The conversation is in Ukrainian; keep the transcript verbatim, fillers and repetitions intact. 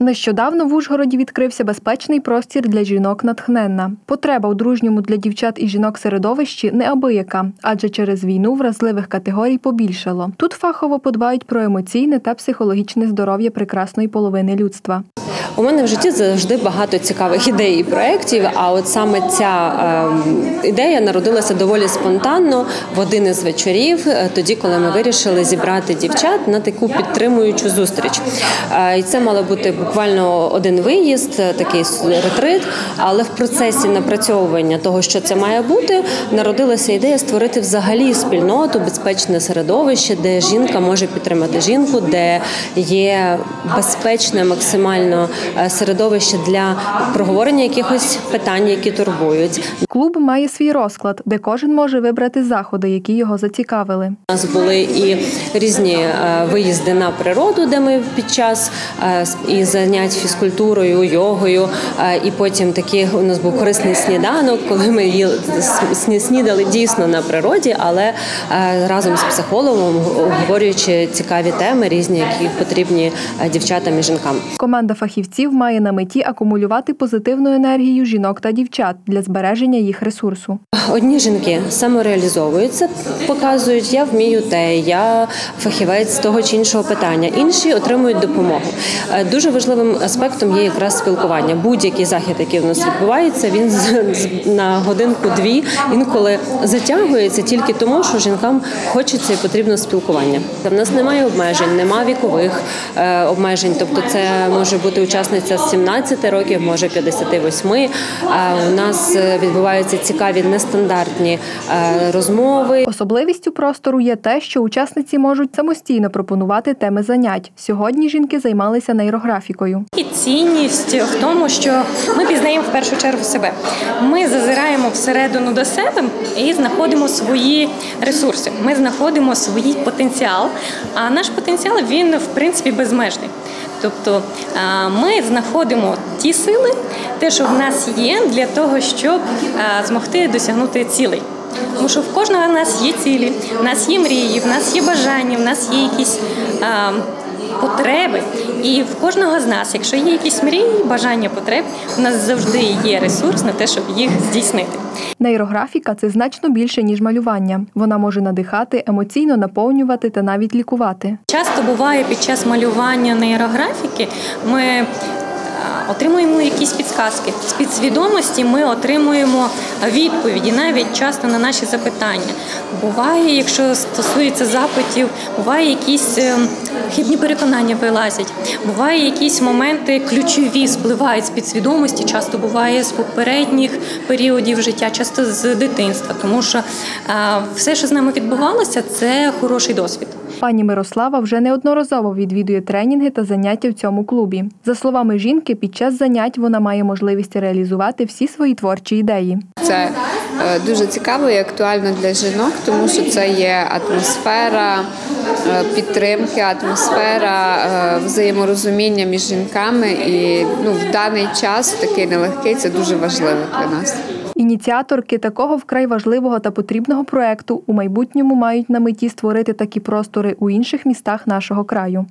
Нещодавно в Ужгороді відкрився безпечний простір для жінок «Натхненна». Потреба у дружньому для дівчат і жінок середовищі неабияка, адже через війну вразливих категорій побільшало. Тут фахово подбають про емоційне та психологічне здоров'я прекрасної половини людства. У мене в житті завжди багато цікавих ідей і проєктів, а от саме ця е, ідея народилася доволі спонтанно в один із вечорів, тоді, коли ми вирішили зібрати дівчат на таку підтримуючу зустріч. Е, і це мало бути буквально один виїзд, такий ретрит, але в процесі напрацьовування того, що це має бути, народилася ідея створити взагалі спільноту, безпечне середовище, де жінка може підтримати жінку, де є безпечне максимально середовище для проговорення якихось питань, які турбують. Клуб має свій розклад, де кожен може вибрати заходи, які його зацікавили. У нас були і різні виїзди на природу, де ми під час і занять фізкультурою, йогою, і потім такий у нас був корисний сніданок, коли ми їли, снідали дійсно на природі, але разом з психологом, обговорюючи цікаві теми, різні, які потрібні дівчатам і жінкам. Команда фахівців має на меті акумулювати позитивну енергію жінок та дівчат для збереження їх ресурсу. Одні жінки самореалізовуються, показують, я вмію те, я фахівець з того чи іншого питання. Інші отримують допомогу. Дуже важливим аспектом є якраз спілкування. Будь-який захід, який в нас відбувається, він на годинку-дві інколи затягується тільки тому, що жінкам хочеться і потрібно спілкування. В нас немає обмежень, немає вікових обмежень, тобто це може бути учасниця з сімнадцяти років, може п'ятдесят восьми. У нас відбуваються цікаві нестандартні розмови. Особливістю простору є те, що учасниці можуть самостійно пропонувати теми занять. Сьогодні жінки займалися нейрографікою. І цінність в тому, що ми пізнаємо в першу чергу себе. Ми зазираємо всередину до себе і знаходимо свої ресурси. Ми знаходимо свій потенціал, а наш потенціал, він, в принципі, безмежний. Тобто ми знаходимо ті сили, те, що в нас є, для того, щоб змогти досягнути цілей. Тому що в кожного з нас є цілі, в нас є мрії, в нас є бажання, в нас є якісь а, потреби. І в кожного з нас, якщо є якісь мрії, бажання, потреби, у нас завжди є ресурс на те, щоб їх здійснити. Нейрографіка – це значно більше, ніж малювання. Вона може надихати, емоційно наповнювати та навіть лікувати. Часто буває під час малювання нейрографіки ми отримуємо якісь підсказки. З підсвідомості ми отримуємо відповіді, навіть часто на наші запитання. Буває, якщо стосується запитів, буває якісь хибні переконання вилазять. Буває якісь моменти ключові спливають з підсвідомості, часто буває з попередніх періодів життя, часто з дитинства. Тому що все, що з нами відбувалося, це хороший досвід. Пані Мирослава вже неодноразово відвідує тренінги та заняття в цьому клубі. За словами жінки, під час занять вона має можливість реалізувати всі свої творчі ідеї. Це дуже цікаво і актуально для жінок, тому що це є атмосфера підтримки, атмосфера взаєморозуміння між жінками. І ну, в даний час, такий нелегкий, це дуже важливо для нас. Ініціаторки такого вкрай важливого та потрібного проєкту у майбутньому мають на меті створити такі простори у інших містах нашого краю.